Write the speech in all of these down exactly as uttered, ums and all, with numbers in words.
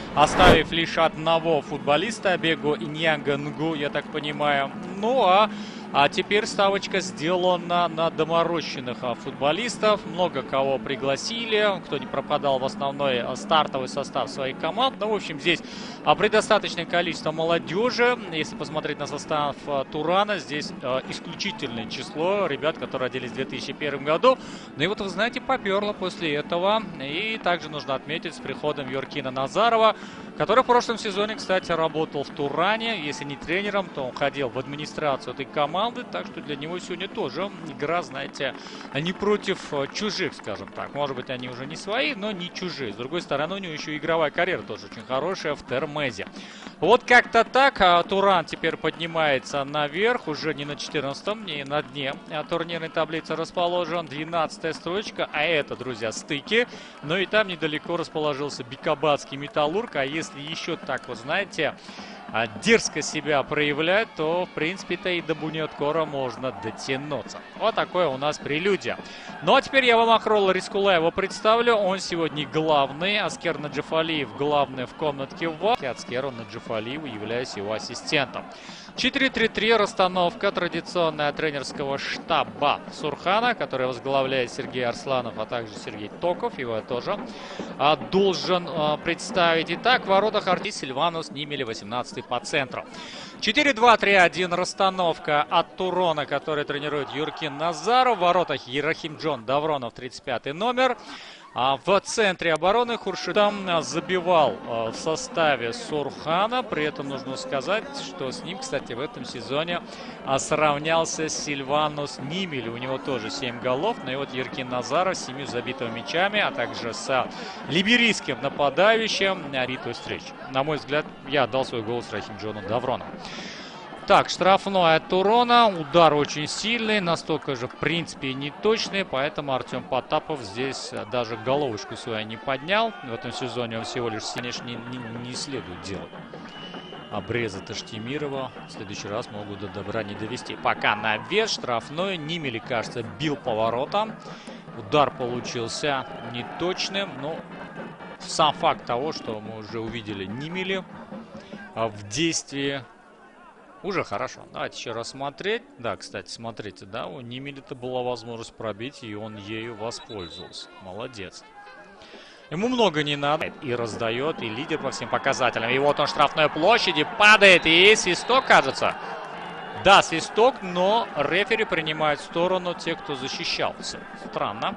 оставив лишь одного футболиста, Бегу Иньянга Нгу, я так понимаю. Ну а А теперь ставочка сделана на доморощенных футболистов. Много кого пригласили, кто не пропадал в основной стартовый состав своих команд. Ну, в общем, здесь предостаточное количество молодежи. Если посмотреть на состав Турана, здесь исключительное число ребят, которые родились в две тысячи первом году. Ну и вот, вы знаете, поперло после этого. И также нужно отметить с приходом Йоркина Назарова, который в прошлом сезоне, кстати, работал в Туране. Если не тренером, то он ходил в администрацию этой команды. Так что для него сегодня тоже игра, знаете, не против чужих, скажем так. Может быть, они уже не свои, но не чужие. С другой стороны, у него еще игровая карьера тоже очень хорошая в Термезе. Вот как-то так. Туран теперь поднимается наверх. Уже не на четырнадцатом, не на дне турнирной таблицы расположен. двенадцатая строчка. А это, друзья, стыки. Но и там недалеко расположился Бикабадский Металлург. А если еще так, вот знаете, дерзко себя проявлять, то, в принципе-то, и до Бунеткора можно дотянуться. Вот такое у нас прелюдия. Ну, а теперь я вам Акрола Рискулаева представлю. Он сегодня главный. Аскер Наджифалиев главный в комнатке ВА. Аскеру Наджифалиеву являюсь его ассистентом. четыре три три расстановка традиционная тренерского штаба Сурхана, который возглавляет Сергей Арсланов, а также Сергей Токов. Его я тоже а, должен а, представить. Итак, в воротах Арти Сильванус Нимели восемнадцатый по центру. четыре два три один расстановка от Турона, который тренирует Юркин Назаров. В воротах Ерахим Джон Давронов, тридцать пятый номер. А в центре обороны Хуршидам забивал в составе Сурхана. При этом нужно сказать, что с ним, кстати, в этом сезоне сравнялся Сильванус Нимели. У него тоже семь голов. Но и вот Еркин Назаров с семью забитыми мячами, а также с либерийским нападающим битую встречу. На мой взгляд, я отдал свой голос Рахим Джону Давронову. Так, штрафной от Турона. Удар очень сильный, настолько же, в принципе, неточный. Поэтому Артем Потапов здесь даже головушку свою не поднял. В этом сезоне он всего лишь, конечно, не, не, не следует делать. Обрезы Таштимирова в следующий раз могут до добра не довести. Пока навес штрафной. Нимели, кажется, бил по воротам. Удар получился неточным. Но сам факт того, что мы уже увидели Нимели в действии, уже хорошо. Давайте еще раз смотреть. Да, кстати, смотрите, да, у Нимели-то была возможность пробить, и он ею воспользовался. Молодец. Ему много не надо. И раздает, и лидер по всем показателям. И вот он, штрафной площади, падает, и свисток, кажется. Да, свисток, но рефери принимает в сторону тех, кто защищался. Странно,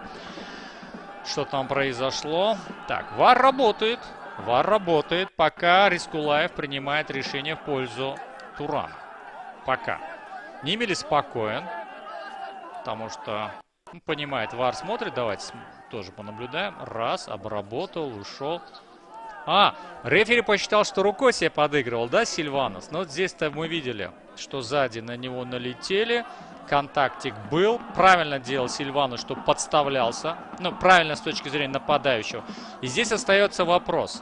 что там произошло. Так, ВАР работает. ВАР работает, пока Рискулаев принимает решение в пользу Турана. Пока. Нимели спокоен, потому что ну, понимает, ВАР смотрит. Давайте тоже понаблюдаем. Раз, обработал, ушел. А, рефери посчитал, что рукой себе подыгрывал, да, Сильванус? Но вот здесь-то мы видели, что сзади на него налетели. Контактик был. Правильно делал Сильванус, что подставлялся. Ну, правильно с точки зрения нападающего. И здесь остается вопрос.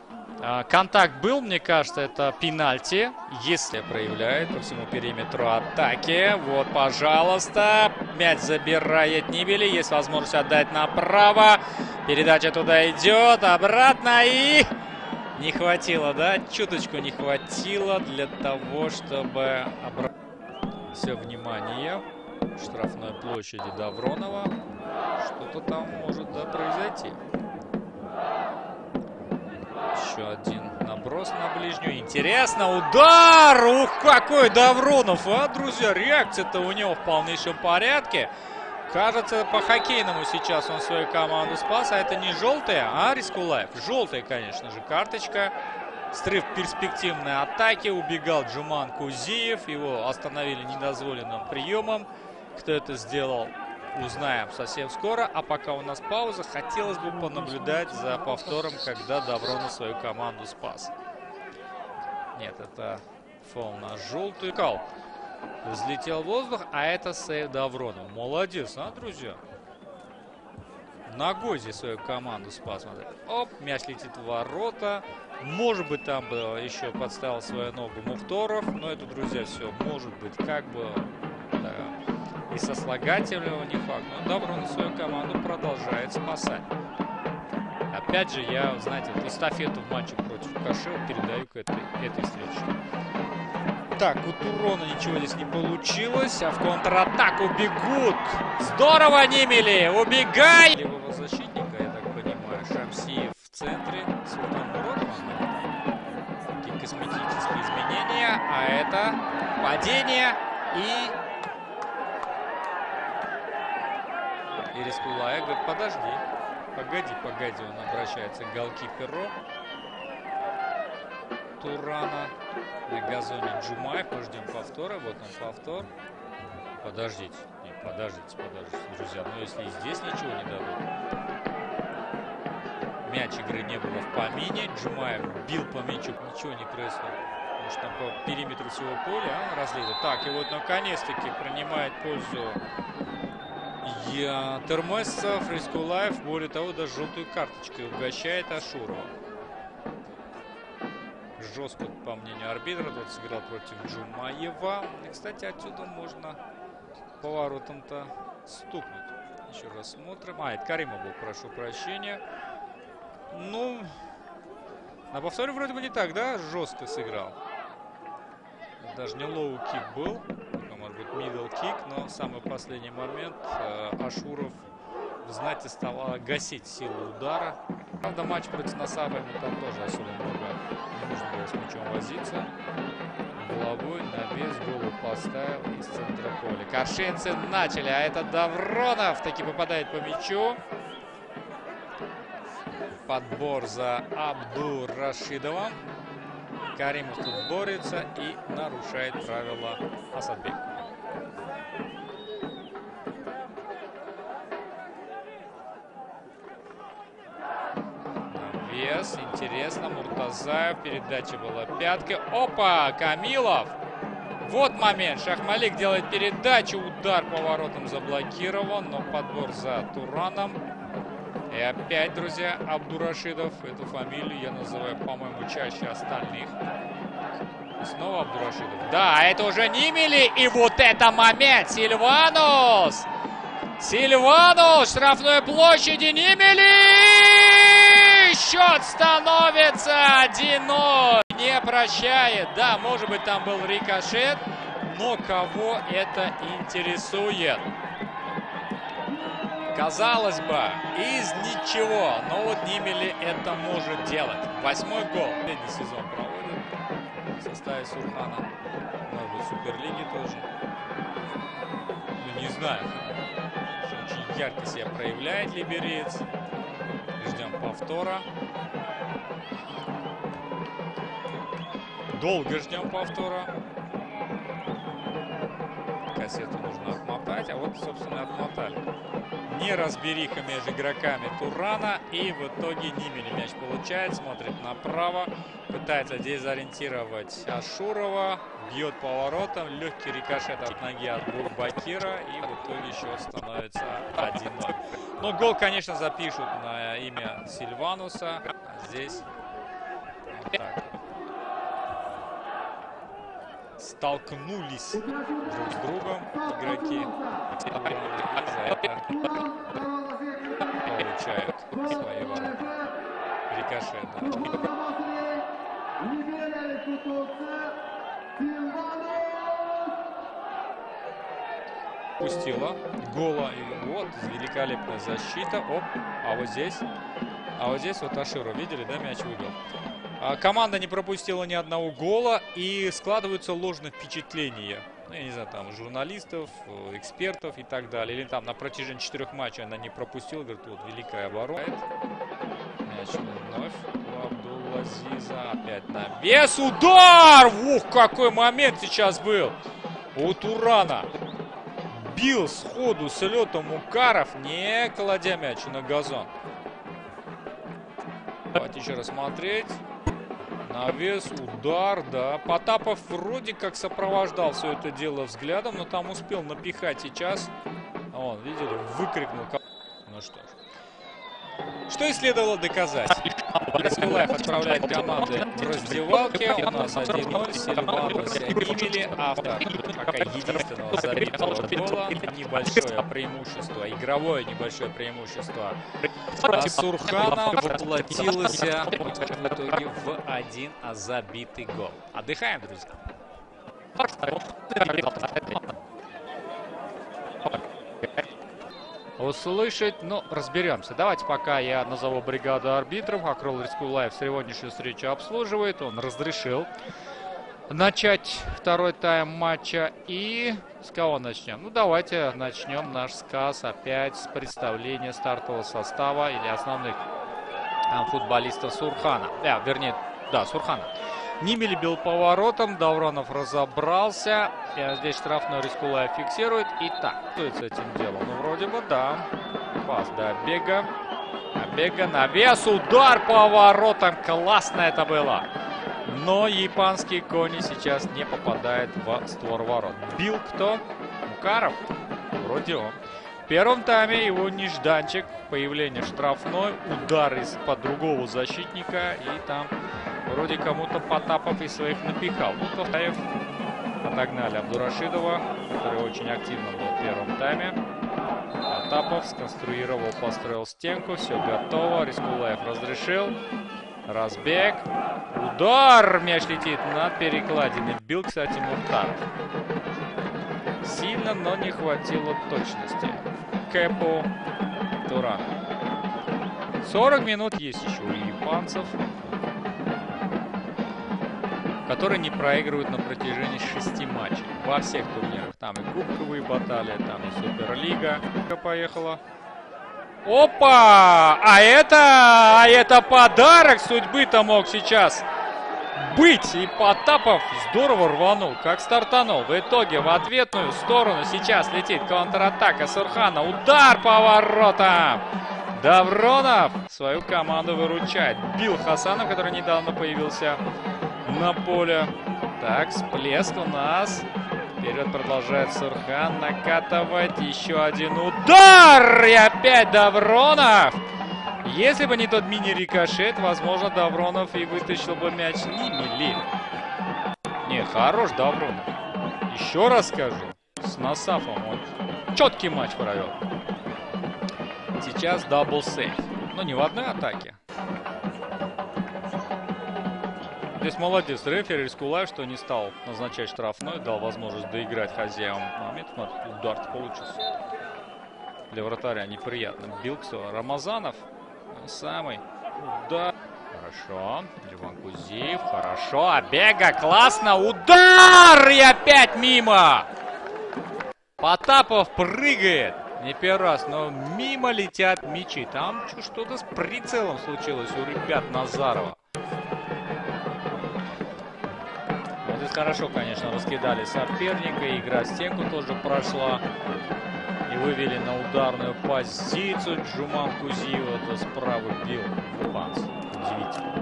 Контакт был, мне кажется, это пенальти, если проявляет по всему периметру атаки. Вот, пожалуйста, мяч забирает Нимели, есть возможность отдать направо. Передача туда идет, обратно и... Не хватило, да? Чуточку не хватило для того, чтобы... Все внимание штрафной площади Давронова. Что-то там может, да, произойти. Еще один наброс на ближнюю. Интересно, удар! Ух, какой Давронов, а, друзья! Реакция-то у него в полнейшем порядке. Кажется, по-хоккейному сейчас он свою команду спас. А это не желтая, а Рискулаев. Желтая, конечно же, карточка. Срыв перспективной атаки. Убегал Джуман Кузиев. Его остановили недозволенным приемом. Кто это сделал, узнаем совсем скоро. А пока у нас пауза, хотелось бы понаблюдать за повтором, когда Давронов свою команду спас. Нет, это фол на желтую. Кал взлетел в воздух, а это сейв Давронов. Молодец, а, друзья? Ногой здесь свою команду спас. Смотри. Оп, мяч летит в ворота. Может быть, там бы еще подставил свою ногу Мухторов. Но это, друзья, все может быть как бы... Да, и сослагательного не факт. Но Давронов свою команду продолжает спасать. Опять же, я, знаете, эстафету в матче против против Кашева передаю к этой, этой встрече. Так, у Турона ничего здесь не получилось, а в контратаку бегут. Здорово, Нимели, убегай! Левого защитника, я так понимаю, Шамсиев в центре, Султан Мурод. Такие косметические изменения, а это падение и... И Рискулая говорит, подожди, погоди, погоди, он обращается к голкиперу Турана. На газоне Джумаев, мы ждем повтора, вот он повтор. Подождите, нет, подождите, подождите, друзья, но если и здесь ничего не дадут. Мяч игры не было в помине, Джумаев бил по мячу, ничего не происходит. Потому что по периметру всего поля а, разлито. Так, и вот наконец-таки принимает пользу Я Термесов, Рискулаев, более того, даже желтую карточкой угощает Ашурова. Жестко, по мнению арбитра, тот сыграл против Джумаева. И, кстати, отсюда можно поворотом-то стукнуть. Еще раз смотрим. А, это Каримов был, прошу прощения. Ну, на повторе вроде бы не так, да? Жестко сыграл. Даже не лоу-кик был. Может быть, мидл-кик, но в самый последний момент э, Ашуров, знаете, стал гасить силу удара. Правда, матч против Насаба ему там тоже особо много не нужно было с мячом возиться. Головой на вес голову поставил из центра поля. Каршинцы начали, а это Давронов таки попадает по мячу. Подбор за Абдур-Рашидовым. Каримов тут борется и нарушает правила Асадбек. Вес, интересно, Муртазаев, передача была пяткой. Опа, Камилов. Вот момент, Шахмалик делает передачу, удар поворотом заблокирован, но подбор за Тураном. И опять, друзья, Абдурашидов, эту фамилию я называю, по-моему, чаще остальных. И снова Абдурашидов. Да, это уже Нимели, и вот это момент, Сильванус! Сильванус, штрафной площади, Нимели! Счет становится один ноль. Не прощает. Да, может быть, там был рикошет, но кого это интересует? Казалось бы, из ничего, но вот Нимели это может делать. Восьмой гол. Последний сезон проводит в составе Сурхана. Может быть, в Суперлиге тоже. Ну, не знаю. Очень ярко себя проявляет либериец. Ждем повтора. Долго ждем повтора. Кассету нужно отмотать, а вот, собственно, отмотали. Неразбериха между игроками Турана, и в итоге Нимели мяч получает, смотрит направо, пытается дезориентировать Ашурова, бьет поворотом, легкий рикошет от ноги от Бурбакира, и в итоге счет становится один ноль. Но гол, конечно, запишут на имя Сильвануса, а здесь вот так. Столкнулись друг с другом игроки. За это получают свои ворота. Рикошет, да. Пустила гола. И вот великолепная защита. Оп, а вот здесь. А вот здесь вот Ашуров, видели, да, мяч выбил. Команда не пропустила ни одного гола, и складываются ложные впечатления. Ну, я не знаю, там, журналистов, экспертов и так далее. Или там на протяжении четырех матчей она не пропустила. Говорит, вот великая оборона. Мяч вновь у Абдул-Азиза. Опять на вес. Удар! Ух, какой момент сейчас был у Турана. Бил сходу с летом Укаров, не кладя мяч на газон. Давайте еще раз смотреть. Навес, удар, да. Потапов вроде как сопровождал все это дело взглядом, но там успел напихать сейчас. Вон, видели, выкрикнул. Ну что ж. Что и следовало доказать. Рискулаев отправляет команды в раздевалке. У нас один ноль. Сильванус Нимели, автор пока единственного забитого гола. Небольшое преимущество, игровое небольшое преимущество. А Сурхана воплотилось в итоге в один забитый гол. Отдыхаем, друзья. Услышать, ну, разберемся. Давайте пока я назову бригаду арбитров. Акрол Рискулаев сегодняшнюю встречу обслуживает. Он разрешил начать второй тайм матча. И с кого начнем? Ну, давайте начнем наш сказ опять с представления стартового состава или основных а, футболистов Сурхана. А, вернее, да, Сурхана. Нимели бил поворотом, Давронов разобрался. И здесь штрафной Рискулаев фиксирует. Итак, что с этим делом? Ну, вроде бы, да. Пас до Бега. Бега на вес. Удар поворотом. Классно это было. Но японские кони сейчас не попадает в створ ворот. Бил кто? Мукаров? Вроде он. В первом тайме его нежданчик. Появление штрафной. Удар из-под другого защитника. И там вроде кому-то Потапов из своих напихал. Ну, Ковтаев отогнали Абдурашидова, который очень активно был в первом тайме. Потапов сконструировал, построил стенку. Все готово. Рискулаев разрешил. Разбег. Удар! Мяч летит над перекладиной. Бил, кстати, Мухтаров. Сильно, но не хватило точности. Кэпу Турана. сорок минут есть еще у японцев, которые не проигрывают на протяжении шести матчей. Во всех турнирах. Там и кубковые баталии, там и Суперлига. Поехала. Опа! А это, а это подарок судьбы-то мог сейчас быть. И Потапов здорово рванул, как стартанул. В итоге в ответную сторону сейчас летит контратака Сурхана. Удар по воротам. Давронов свою команду выручает. Бил Хасанов, который недавно появился на поле. Так, всплеск у нас. Вперед продолжает Сурхан накатывать. Еще один удар! И опять Давронов! Если бы не тот мини-рикошет, возможно, Давронов и вытащил бы мяч. Нимели. Не, хорош Давронов. Еще раз скажу. С Насафом он четкий матч провел. Сейчас дабл-сейв. Но не в одной атаке. Здесь молодец рефери Рискулаев, что не стал назначать штрафной, дал возможность доиграть хозяевам момент. Удар получился. Для вратаря неприятно. Билксу Рамазанов. Самый удар. Хорошо. Ливан Кузиев. Хорошо. Обега. Классно. Удар! И опять мимо. Потапов прыгает. Не первый раз, но мимо летят мячи. Там что-то с прицелом случилось у ребят Назарова. Здесь хорошо, конечно, раскидали соперника. Игра в стенку тоже прошла. И вывели на ударную позицию. Джуман Кузиев это справа бил. Фанс. Удивительно.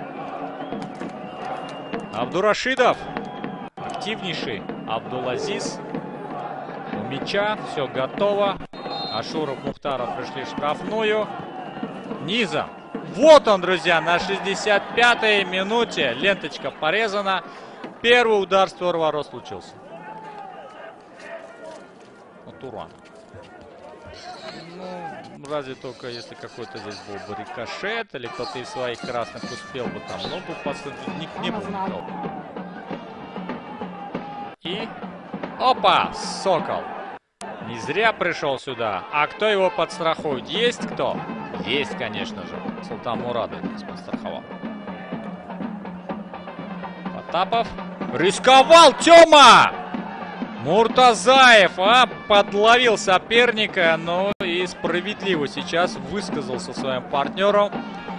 Абдурашидов. Активнейший. Абдулазиз. У мяча. Все готово. Ашуров, Мухтаров пришли в штрафную. Низом. Вот он, друзья, на шестьдесят пятой минуте. Ленточка порезана. Первый удар створ ворот случился. От Урана. Ну, разве только если какой-то здесь был бы рикошет, или кто-то из своих красных успел бы там ногу подсунуть. Не, не было никого. И... Опа! Сокол. Не зря пришел сюда. А кто его подстрахует? Есть кто? Есть, конечно же. Султан Мурадов нас подстраховал. Потапов. Рисковал Тёма! Муртазаев, а, подловил соперника, но и справедливо сейчас высказался своим партнером.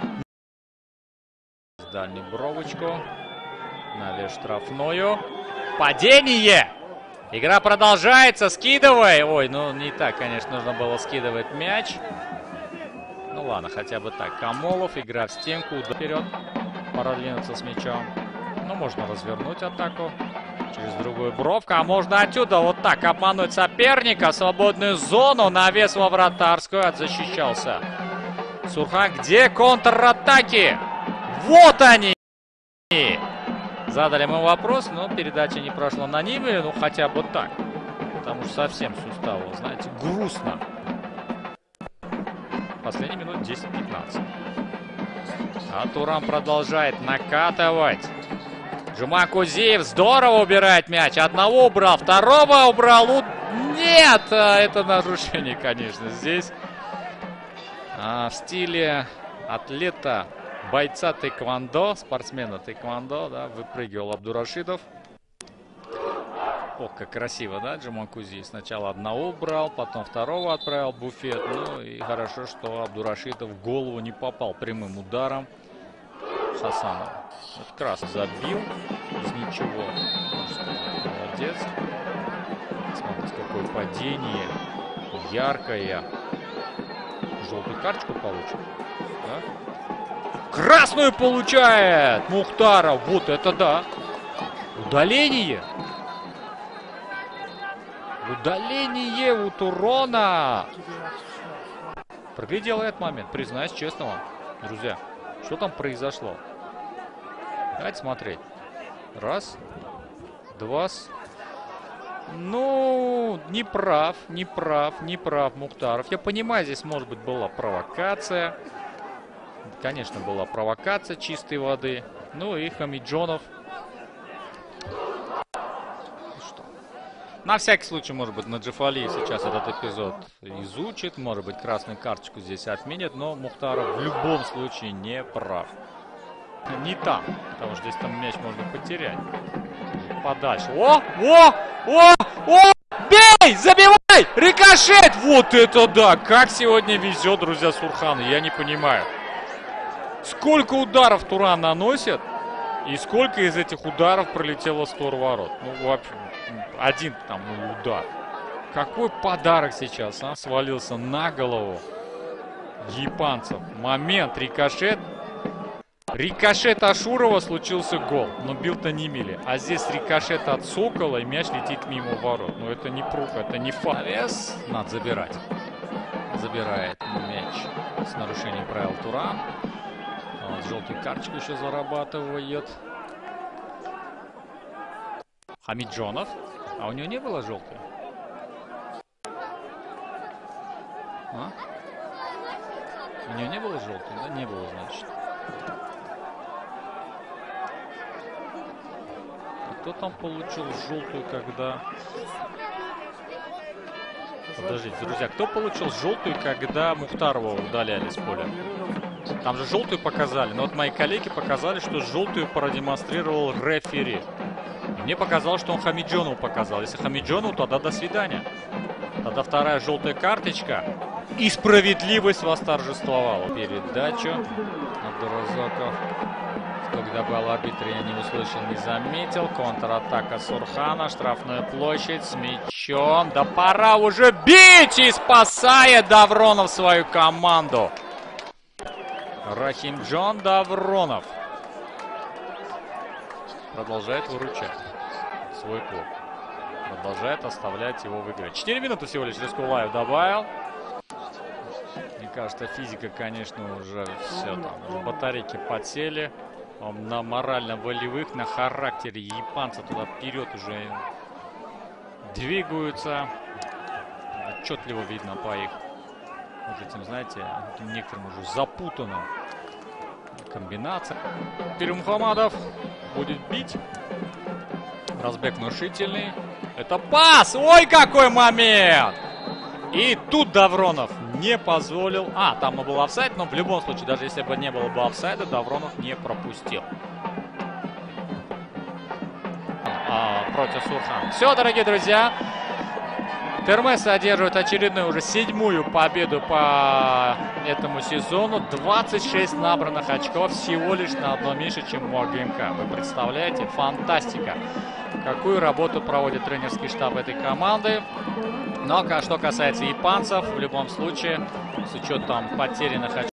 Дальнюю бровочку. Навес штрафную. Падение! Игра продолжается. Скидывай. Ой, ну не так, конечно, нужно было скидывать мяч. Ну ладно, хотя бы так. Камолов, игра в стенку. Вперед. Пора двинуться с мячом. Ну, можно развернуть атаку. Через другую бровку. А можно отсюда вот так обмануть соперника. Свободную зону. Навес во вратарскую. Отзащищался Сурхан. Где контратаки? Вот они! Задали мы вопрос, но передача не прошла на Ниве, ну хотя бы так. Потому что совсем суставу, знаете, грустно. Последние минут десять-пятнадцать. А Туран продолжает накатывать. Джума Кузиев здорово убирает мяч. Одного убрал, второго убрал. У... Нет! Это нарушение, конечно, здесь. А, в стиле атлета, бойца тэквондо, спортсмена тэквондо, да, выпрыгивал Абдурашидов. Ох, как красиво, да, Джума Кузиев. Сначала одного убрал, потом второго отправил в буфет. Ну и хорошо, что Абдурашидов в голову не попал прямым ударом Хасанова. Вот красный забил из ничего. Молодец. Смотрите, какое падение. Яркое. Желтую карточку получит. Да? Красную получает Мухтаров. Вот это да. Удаление. Удаление у Турона. Проглядел этот момент, признаюсь честно вам, друзья. Что там произошло? Давайте смотреть. Раз. Два. Ну, не прав, не прав, не прав Мухтаров. Я понимаю, здесь, может быть, была провокация. Конечно, была провокация чистой воды. Ну и Хамиджонов. Что? На всякий случай, может быть, Наджифали сейчас этот эпизод изучит. Может быть, красную карточку здесь отменят. Но Мухтаров в любом случае не прав. Не там, потому что здесь там мяч можно потерять. Подальше. О! О! О! О! Бей! Забивай! Рикошет! Вот это да! Как сегодня везет, друзья, Сурхану, я не понимаю. Сколько ударов Туран наносит, и сколько из этих ударов пролетело в сторону ворот. Ну, вообще, один там удар. Какой подарок сейчас, а? Свалился на голову японцев. Момент, рикошет. Рикошет Ашурова, случился гол. Но бил-то не мили. А здесь рикошет от Сокола, и мяч летит мимо ворот. Но это не прух, это не факт. Навес надо забирать. Забирает мяч с нарушением правил Туран. Вот, желтую карточку еще зарабатывает Хамиджонов. А у него не было желтой? А? У него не было желтой? Да, не было, значит. Кто там получил желтую, когда... Подождите, друзья, кто получил желтую, когда Мухтарова удаляли с поля? Там же желтую показали, но вот мои коллеги показали, что желтую продемонстрировал рефери. И мне показалось, что он Хамиджонову показал. Если Хамиджонову, тогда до свидания. Тогда вторая желтая карточка. И справедливость восторжествовала. Передачу. Абдуразаков. Когда был арбитр, я не услышал, не заметил. Контратака Сурхана. Штрафная площадь с мячом. Да пора уже бить! И спасает Давронов свою команду. Рахимджон Давронов продолжает выручать свой клуб. Продолжает оставлять его в игре. четыре минуты всего лишь Рискулаев добавил. Мне кажется, физика, конечно, уже все там. Батарейки подсели. Он на морально-волевых, на характере японца туда вперед уже двигаются. Отчетливо видно по их, вот этим, знаете, некоторым уже запутанным комбинациям. Перумхамадов будет бить. Разбег внушительный. Это пас! Ой, какой момент! И тут Давронов не позволил... А, там был офсайд, но в любом случае, даже если бы не было бы офсайда, Давронов не пропустил. А, против Сурхана. Все, дорогие друзья. Термес одерживает очередную, уже седьмую победу по этому сезону. двадцать шесть набранных очков, всего лишь на одно меньше, чем у АГМК. Вы представляете? Фантастика. Какую работу проводит тренерский штаб этой команды. Но что касается японцев, в любом случае, с учетом потерянных очков,